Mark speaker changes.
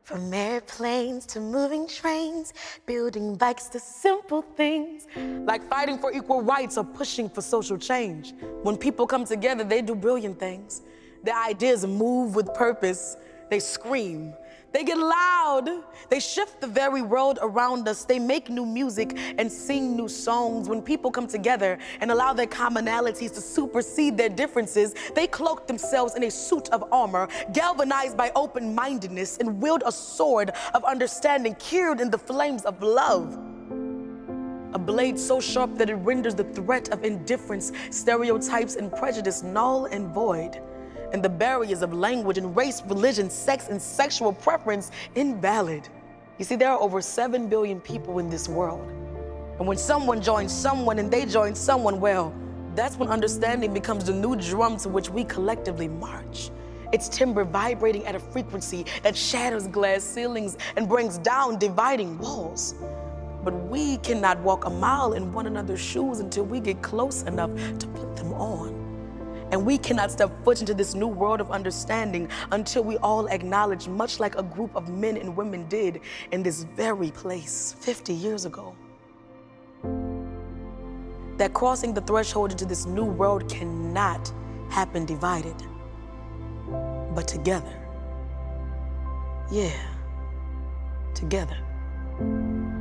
Speaker 1: From airplanes to moving trains, building bikes to simple things, like fighting for equal rights or pushing for social change. When people come together, they do brilliant things. Their ideas move with purpose. They scream. They get loud. They shift the very world around us. They make new music and sing new songs. When people come together and allow their commonalities to supersede their differences, they cloak themselves in a suit of armor, galvanized by open-mindedness, and wield a sword of understanding, cured in the flames of love. A blade so sharp that it renders the threat of indifference, stereotypes, and prejudice null and void, and the barriers of language and race, religion, sex, and sexual preference invalid. You see, there are over 7 billion people in this world. And when someone joins someone and they join someone, well, that's when understanding becomes the new drum to which we collectively march. It's timber vibrating at a frequency that shatters glass ceilings and brings down dividing walls. But we cannot walk a mile in one another's shoes until we get close enough to put them on. And we cannot step foot into this new world of understanding until we all acknowledge, much like a group of men and women did in this very place 50 years ago, that crossing the threshold into this new world cannot happen divided, but together. Yeah, together.